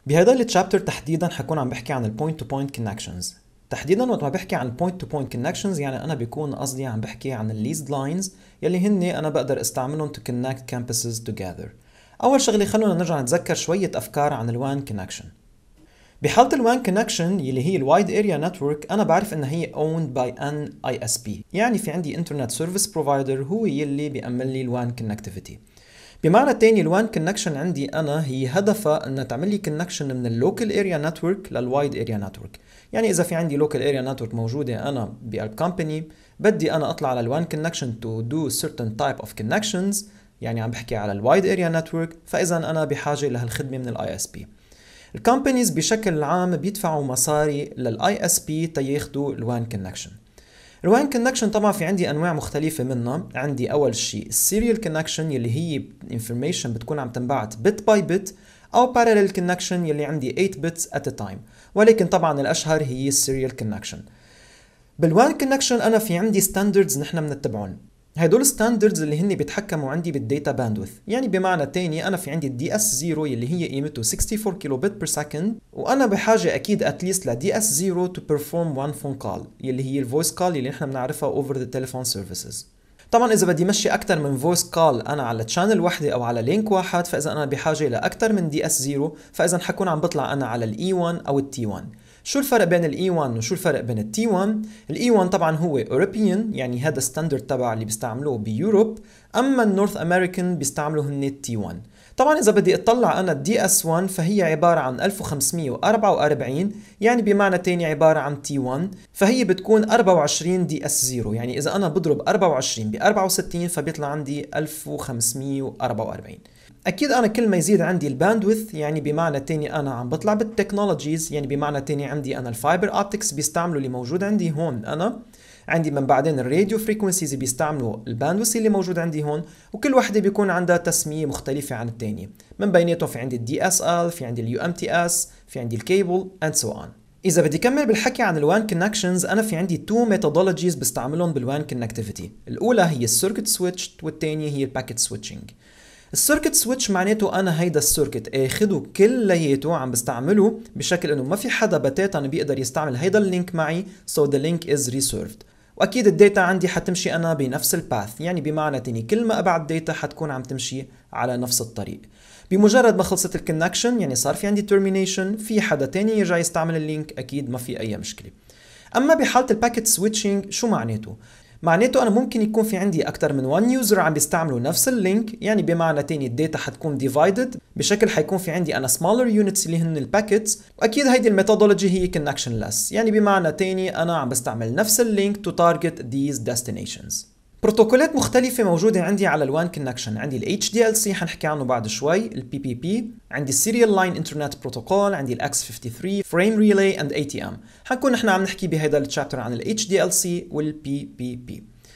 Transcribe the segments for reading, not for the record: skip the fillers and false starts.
بهذا التشابتر تحديدا حكون عم بحكي عن البوينت تو بوينت كونكشنز. تحديدا وقت ما بحكي عن البوينت تو بوينت كونكشنز يعني انا بيكون قصدي عم بحكي عن الليزد لاينز يلي هن انا بقدر استعملهم تو كونكت كامبسز توجذر. اول شغله خلونا نرجع نتذكر شويه افكار عن الوان كونكشن. بحالة الوان كونكشن يلي هي الوايد اريا نتورك انا بعرف انها هي owned by an ISP، يعني في عندي انترنت سيرفيس بروفايدر هو يلي بيأمن لي الوان كونكتيفيتي. بمعنى تاني الوان كونكشن عندي انا هي هدفها انها تعمل لي كونكشن من اللوكال اريا نتورك للوايد اريا نتورك. يعني اذا في عندي لوكال اريا نتورك موجوده انا بقلب كومباني بدي انا اطلع على الوان كونكشن تو دو certain type of connections، يعني عم بحكي على الوايد اريا نتورك، فاذا انا بحاجه لهالخدمه من الاي اس بي. الكومبانيز بشكل عام بيدفعوا مصاري للاي اس بي تياخدوا الوان كونكشن. الوان كونكشن طبعا في عندي انواع مختلفه منها. عندي اول شيء السيريال كونكشن يلي هي انفورميشن بتكون عم تنبعت بت باي بت، او باراليل كونكشن يلي عندي 8 بتس ات ا تايم، ولكن طبعا الاشهر هي السيريال كونكشن. بالوان كونكشن انا في عندي ستاندردز نحن بنتبعهم. هدول ستاندردز اللي هن بيتحكموا عندي بالديتا باندويث، يعني بمعنى تاني انا في عندي الدي اس 0 يلي هي قيمته 64 كيلو بت بير سكند، وانا بحاجه اكيد اتليست لدي اس 0 تو بيرفورم وان فون كول يلي هي الفويس كول اللي نحن بنعرفها اوفر ذا تليفون سيرفيسز. طبعا اذا بدي مشي اكثر من فويس كول انا على تشانل وحده او على لينك واحد، فاذا انا بحاجه لاكثر من دي اس 0، فاذا حكون عم بطلع انا على الاي 1 او التي 1. شو الفرق بين الاي 1 وشو الفرق بين التي 1؟ الاي 1 طبعا هو اوروبيان، يعني هذا ستاندرد تبع اللي بيستعملوه بيوروب، اما النورث امريكان بيستعملوا هن التي 1. طبعا اذا بدي اطلع انا الدي اس 1 فهي عباره عن 1544، يعني بمعنى تاني عباره عن تي 1، فهي بتكون 24 دي اس 0، يعني اذا انا بضرب 24 ب 64 فبيطلع عندي 1544. اكيد انا كل ما يزيد عندي الباندويث يعني بمعنى تاني انا عم بطلع بالتكنولوجيز، يعني بمعنى تاني عندي انا الفايبر اوبتكس بيستعملوا اللي موجود عندي هون، انا عندي من بعدين الراديو فريكونسيز بيستعملوا الباندويث اللي موجود عندي هون، وكل وحده بيكون عندها تسميه مختلفه عن الثانيه. من بيناتهم في عندي الدي اس ال، في عندي اليو ام تي اس، في عندي الكيبل اند سو اون. اذا بدي كمل بالحكي عن الوان كونكشنز انا في عندي تو ميثودولوجيز بستعملهم بالوان كونكتيفيتي. الاولى هي السيركت سويتش والثانيه هي الباكيت سويتشنج. السيركت سويتش معناته انا هيدا السيركت اخده كلياته عم بستعمله بشكل انه ما في حدا بتاتا بيقدر يستعمل هيدا اللينك معي، so the link is reserved. واكيد الداتا عندي حتمشي انا بنفس الباث، يعني بمعنى تاني كل ما ابعت داتا حتكون عم تمشي على نفس الطريق. بمجرد ما خلصت الكونكشن يعني صار في عندي تيرمينيشن، في حدا تاني يرجع يستعمل اللينك اكيد ما في اي مشكله. اما بحاله الباكيت سويتشنج شو معناته؟ معناته انا ممكن يكون في عندي اكثر من 1 يوزر عم بيستعملوا نفس اللينك، يعني بمعنى تاني الداتا حتكون ديفايدد بشكل حيكون في عندي انا سمالر يونتس اللي هن الباكيتس، واكيد هيدي الميثودولوجي هي كونكشنلس، يعني بمعنى تاني انا عم بستعمل نفس اللينك تو تارجت ذيز ديستنيشنز. بروتوكولات مختلفة موجودة عندي على الوان كونكشن. عندي ال HDLC حنحكي عنه بعد شوي، ال PPP، عندي السيريال لاين انترنت بروتوكول، عندي ال X53 فريم ريلي اند ATM. حنكون نحن عم نحكي بهذا التشابتر عن ال HDLC وال PPP.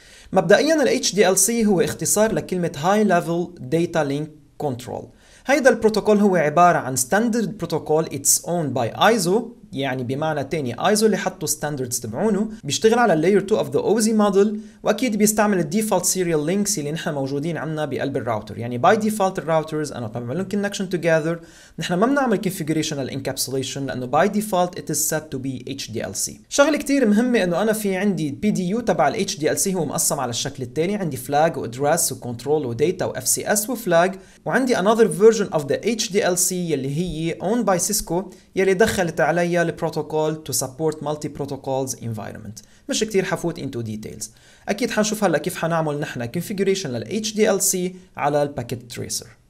مبدئيا ال HDLC هو اختصار لكلمة High Level Data Link Control. هيدا البروتوكول هو عبارة عن ستاندرد بروتوكول it's owned by ISO، يعني بمعنى تاني ISO اللي حطوا ستاندردز تبعونه، بيشتغل على اللاير 2 of the OSI model، واكيد بيستعمل الديفولت سيريال لينكس اللي نحن موجودين عندنا بقلب الراوتر. يعني باي ديفولت الراوترز انا بعمل لهم كونكشن توجذر، نحن ما بنعمل كونفيجريشن للانكابسوليشن لانه باي ديفولت it is set to be HDLC. شغله كثير مهمه انه انا في عندي البي دي يو تبع ال HDLC هو مقسم على الشكل التالي، عندي فلاج وادرس وكنترول وديتا واف سي اس وفلاج، وعندي another version of the HDLC يلي هي owned by Cisco يلي دخلت عليها البروتوكول to support multi protocols environment. مش كتير حفوت into details. اكيد حنشوف هلا كيف حنعمل نحن configuration لل HDLC على الباكيت تريسر.